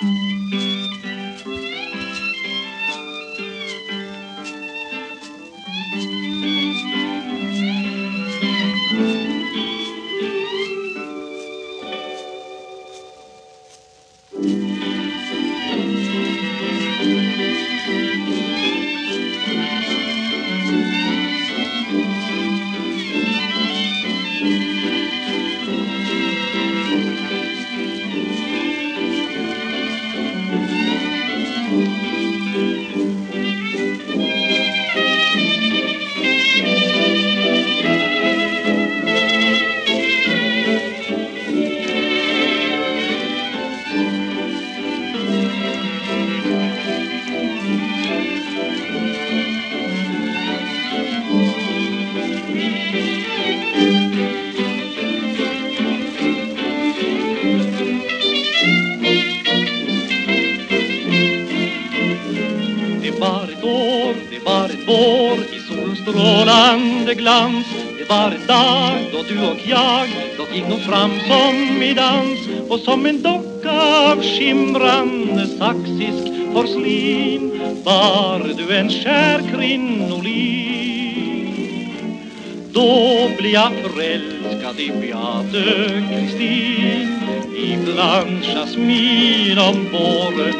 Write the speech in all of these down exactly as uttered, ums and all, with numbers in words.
Det var ett år, det var ett vår i solstrålande glans. Det var en dag då du och jag då gick nog fram som i dans. Och som en docka av skimrande saxisk porslin var du en kär krinolin. Då blir jag förälskad i Beate Kristin, ibland jasmin om våren.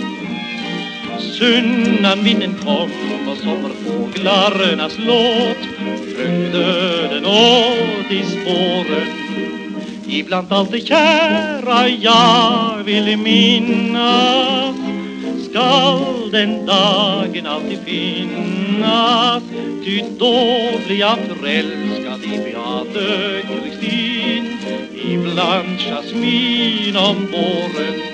Sunnanvinden kom och sommarfåglarnas låt sjöng döden åt i spåren. Ibland allt det kära jag vill minnas skall den dagen alltid finnas. Ty då blir jag förälskad i Beate Kristin, ibland jasmin om våren.